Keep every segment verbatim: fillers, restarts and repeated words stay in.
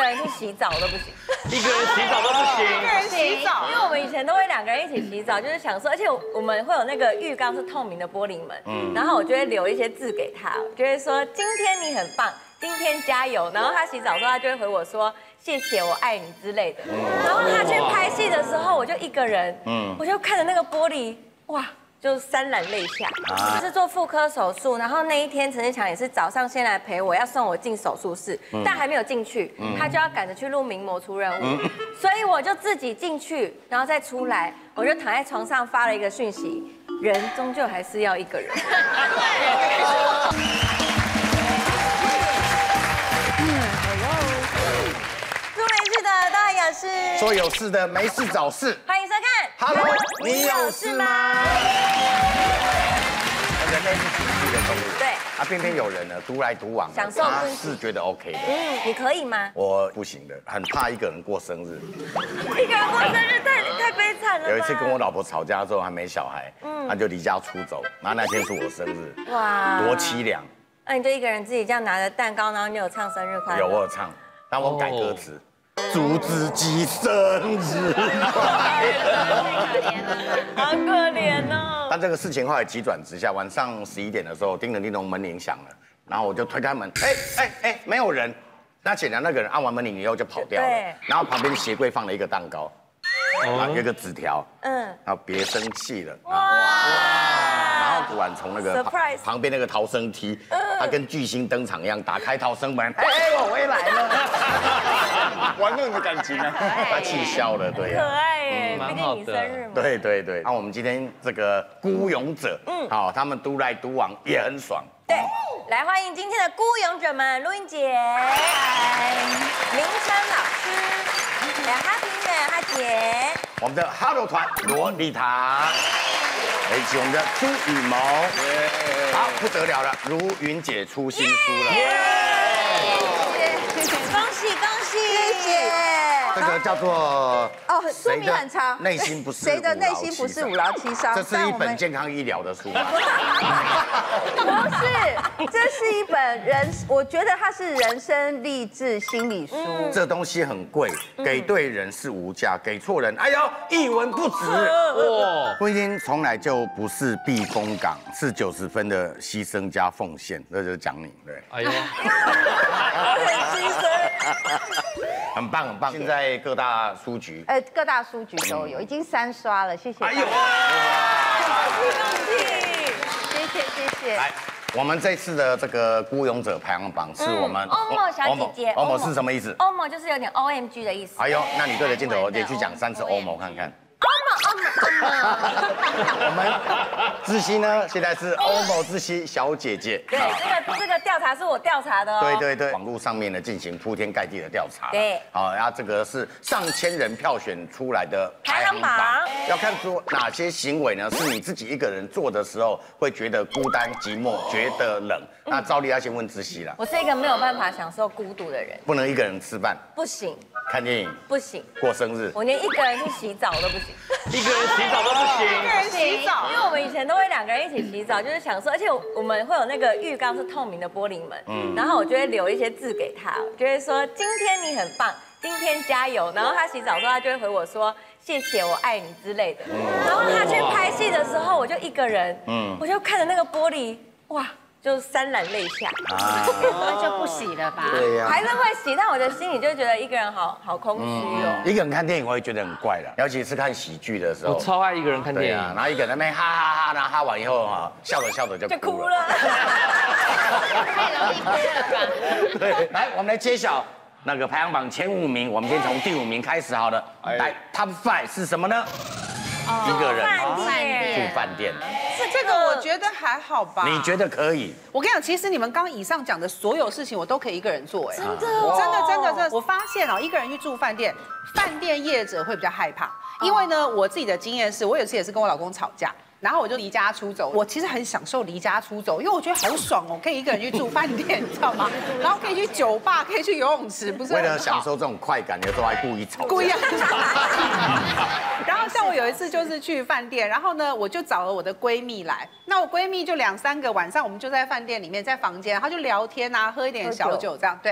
人去洗澡都不行， 一个人洗澡都不行， 一个人洗澡， 因为我们以前都会两个人一起洗澡，就是想说，而且我们会有那个浴缸是透明的玻璃门，嗯，然后我就会留一些字给他，就会说今天你很棒，今天加油，然后他洗澡的时候，他就会回我说谢谢我爱你之类的，然后他去拍戏的时候，我就一个人，嗯，我就看着那个玻璃，哇。就潸然泪下，我是做妇科手术，然后那一天陈志强也是早上先来陪我，要送我进手术室，但还没有进去，他就要赶着去录名模出任务，所以我就自己进去，然后再出来，我就躺在床上发了一个讯息，人终究还是要一个人。做没事的当然有事， 说有事的没事找事。 欢迎收看。 Hello， 你有事吗？人类是群居的动物， 对， 啊，偏偏有人呢独来独往， 享受他是觉得 OK 的。 嗯，你可以吗？ 我不行的，很怕一个人过生日。 一个人过生日太太悲惨了吧。 有一次跟我老婆吵架之后还没小孩，嗯，他就离家出走，然后那天是我生日，哇，多凄凉。 那你就一个人自己这样拿着蛋糕，然后你有唱生日快乐？ 有，我有唱，但我改歌词。祝自己生日快乐， 好可怜哦。 但这个事情后来急转直下，晚上十一点的时候，叮咚叮咚门铃响了，然后我就推开门，哎哎哎，没有人。那显然那个人按完门铃以后就跑掉了，然后旁边鞋柜放了一个蛋糕，然后有一个纸条，嗯，然后别生气了，哇，然后突然从那个旁边那个逃生梯，他跟巨星登场一样，打开逃生门，哎，我回来了，玩弄你的感情啊，他气消了，对呀， 可爱耶，毕竟你生日嘛， 对对对。那我们今天这个孤勇者，嗯，好，他们独来独往也很爽， 对，来欢迎今天的孤勇者们，陆英姐，嗨，明琛老师，还有哈平的哈姐， 我们的哈喽团罗丽塔。以及我们的朱雨萌，好不得了了，如云姐出新书了， 谢谢，恭喜恭喜，谢谢。 这个叫做哦，书名很长， 内心不是谁的内心不是五劳七伤？ 这是一本健康医疗的书吗？ 不是，这是一本人，我觉得它是人生励志心理书。 这东西很贵，给对人是无价，给错人，哎呦，一文不值。哇，婚姻从来就不是避风港，是九十分的牺牲加奉献，这就是讲你，对。哎呦， 我很牺牲。 很棒很棒，现在各大书局， 呃，各大书局都有，已经三刷了，谢谢。哎呦， 恭喜， 谢谢谢谢。 来，我们这次的这个孤勇者排行榜是我们欧某小姐姐， 欧某是什么意思？ 欧某就是有点 O M G 的意思。 哎呦，那你对着镜头也去讲三次欧某看看。 欧某欧某欧某。 我们知悉呢，现在是欧某知悉小姐姐。 对，这个这个调查是我调查的哦。 对对对，网络上面呢进行铺天盖地的调查。 对， 好，然后这个是上千人票选出来的排行榜， 要看出哪些行为呢是你自己一个人做的时候会觉得孤单寂寞，觉得冷。那照例要先问知悉啦。 我是一个没有办法享受孤独的人， 不能一个人吃饭， 不行。 看电影不行， 过生日我连一个人去洗澡都不行， 一个人洗澡都不行， 一个人洗澡， 因为我们以前都会两个人一起洗澡，就是想说，而且我们会有那个浴缸是透明的玻璃门，嗯，然后我就会留一些字给他，就会说今天你很棒，今天加油，然后他洗澡的时候，他就会回我说谢谢我爱你之类的，然后他去拍戏的时候，我就一个人，嗯，我就看着那个玻璃，哇。就潸然泪下， 那就不洗了吧？ 对呀， 还是会洗，但我的心里就觉得一个人好好空虚哦。 一个人看电影我会觉得很怪了，尤其是看喜剧的时候。 我超爱一个人看电影， 然后一个人在那边哈哈哈，然后哈完以后哈，笑着笑着就哭了。 太容易哭了吧？ 对，来，我们来揭晓那个排行榜前五名，我们先从第五名开始好了。来 ，Top Five 是什么呢？一个人住饭店。 这个我觉得还好吧？ 你觉得可以？ 我跟你讲，其实你们刚刚以上讲的所有事情，我都可以一个人做，哎， 真的， 真的，真的，真的。我发现哦，一个人去住饭店，饭店业者会比较害怕，因为呢，我自己的经验是，我有一次也是跟我老公吵架。然后我就离家出走，我其实很享受离家出走，因为我觉得好爽哦，可以一个人去住饭店，你知道吗？然后可以去酒吧，可以去游泳池，不是？ 为了享受这种快感，有时候还故意吵。 故意。然后像我有一次就是去饭店，然后呢，我就找了我的闺蜜来，那我闺蜜就两三个晚上，我们就在饭店里面，在房间，然后就聊天啊，喝一点小酒这样，对。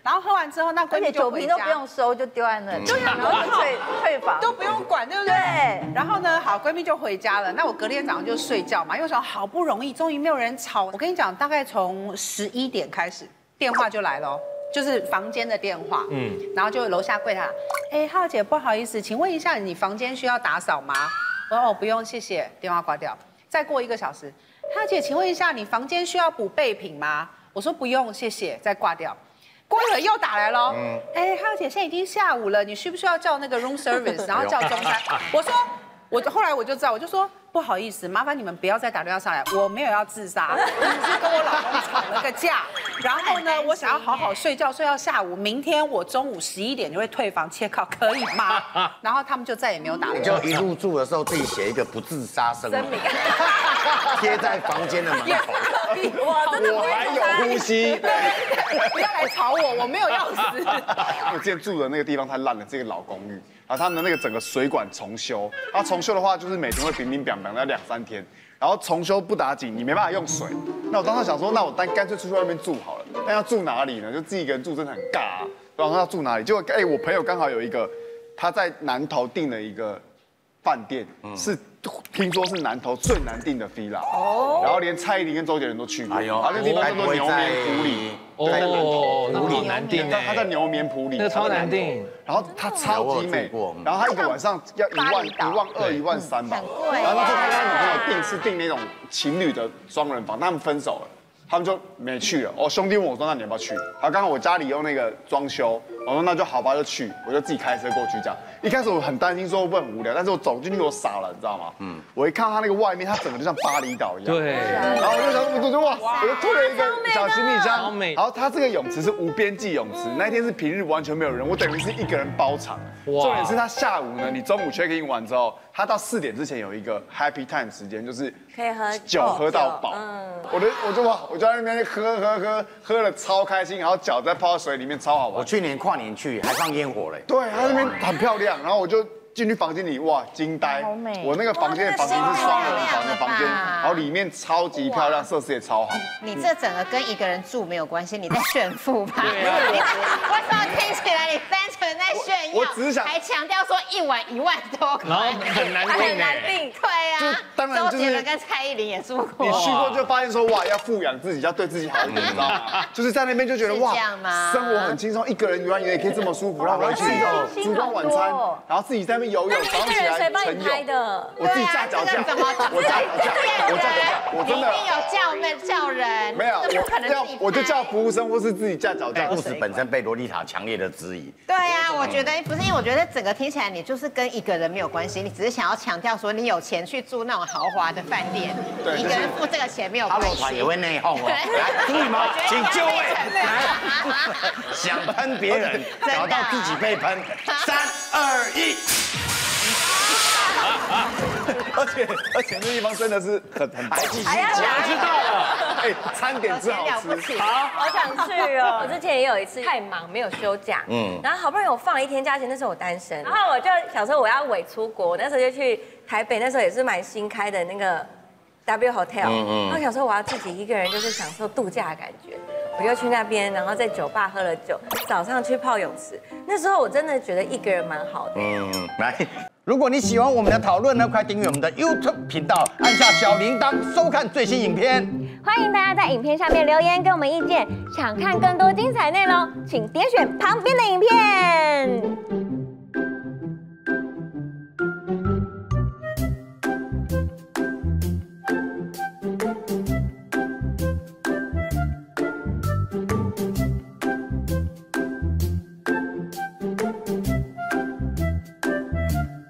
然后喝完之后，那闺蜜而且酒就回家瓶都不用收，就丢在那里，对呀，然后就退退房， 都不用管，对不对？ 对。 然后呢，好，闺蜜就回家了。那我隔天早上就睡觉嘛，因为我想好不容易终于没有人吵。我跟你讲，大概从十一点开始，电话就来了。就是房间的电话，嗯，然后就楼下柜台，哎，浩姐，不好意思，请问一下，你房间需要打扫吗？我说哦，不用，谢谢，电话挂掉。再过一个小时，浩姐，请问一下，你房间需要补备品吗？我说不用，谢谢，再挂掉。过一会儿又打来了，嗯，哎，浩姐，现在已经下午了，你需不需要叫那个 room service， 然后叫中餐？我说，我后来我就知道，我就说。不好意思，麻烦你们不要再打电话上来，我没有要自杀，我只是跟我老公吵了个架，然后呢，我想要好好睡觉，睡到下午，明天我中午十一点就会退房切靠，可以吗？然后他们就再也没有打了。 你就一入住的时候自己写一个不自杀声明，贴在房间的门口。 我真的我还有呼吸， 不要来吵我，我没有要死。 我之前住的那个地方太烂了，这个老公寓。然后他们的那个整个水管重修，然后重修的话就是每天会冰冰凉凉，要两三天。然后重修不打紧，你没办法用水。那我当时想说，那我单干脆出去外面住好了。那要住哪里呢？就自己一个人住真的很尬啊。然后要住哪里？结果哎，我朋友刚好有一个，他在南投订了一个饭店，是听说是南投最难订的 villa。哦。然后连蔡依林跟周杰伦都去过。哎呦，好像地方叫做牛眠埔里。 哦，那好难订他在牛眠埔里， 那个超难订。 然后它超级美，然后它一个晚上要一万、一万二、一万三吧。然后那时候他跟他女朋友订是订那种情侣的双人房，他们分手了，他们就没去了。哦，兄弟问我说：“那你要不要去？”然后刚好我家里用那个装修，我说：“那就好吧，就去。”我就自己开车过去这样。一开始我很担心说会不会很无聊，但是我走进去我傻了，你知道吗？嗯。我一看到它那个外面，它整个就像巴厘岛一样。对。然后我就想，我就哇，我就拖了一个小行李箱。然后它这个泳池是无边际泳池，那一天是平日完全没有人，我等于是一个人包场。重点是它下午呢，你中午 check in 完之后，它到四点之前有一个 happy time 时间，就是可以喝酒喝到饱。嗯。我的我就哇，我就在那边喝喝喝喝了超开心，然后脚在泡在水里面超好玩。 我去年跨年去还放烟火嘞。 对，它那边很漂亮，然后我就进去房间里，哇，惊呆！我那个房间的房间是双人房的房间，然后里面超级漂亮，设施也超好。 你这整个跟一个人住没有关系，你在炫富吧？为什么听起来你单纯在炫耀？ 我只是想， 还强调说一晚一万多块， 然后很难订， 很难订。 对啊， 当然就是周杰伦跟蔡依林也住过。 你去过就发现说，哇，要富养自己，要对自己好一点，你知道吗？就是在那边就觉得哇，生活很轻松，一个人游完也可以这么舒服，然后回去之后烛光晚餐，然后自己在那边游泳，早上起来晨泳。我自己架脚架，我架脚架，我架脚架，我真的一定有叫妹叫人， 没有，我要我就叫服务生或是自己架脚架。 故事本身被洛丽塔强烈的质疑。 对啊，我觉得不是，因为我觉得整个听起来你就是跟一个人没有关系，你只是想要强调说你有钱去住那种豪华的饭店，一个人付这个钱没有关系。 阿罗团也会内讧哦。来，朱羽毛，请就位。来，想喷别人，找到自己被喷。三二一。 而且而且那地方真的是很很白气， 还要知道了。 哎，餐点之好吃， 好，好想去哦。我之前也有一次太忙没有休假，嗯，然后好不容易我放了一天假期，那时候我单身，然后我就想说我要伪出国，那时候就去台北，那时候也是蛮新开的那个 W Hotel，嗯嗯，然后想说我要自己一个人就是享受度假的感觉。我就去那边，然后在酒吧喝了酒，早上去泡泳池。那时候我真的觉得一个人蛮好的。嗯， 来，如果你喜欢我们的讨论呢，快订阅我们的 YouTube 频道，按下小铃铛收看最新影片。 欢迎大家在影片下面留言给我们意见，想看更多精彩内容，请点选旁边的影片。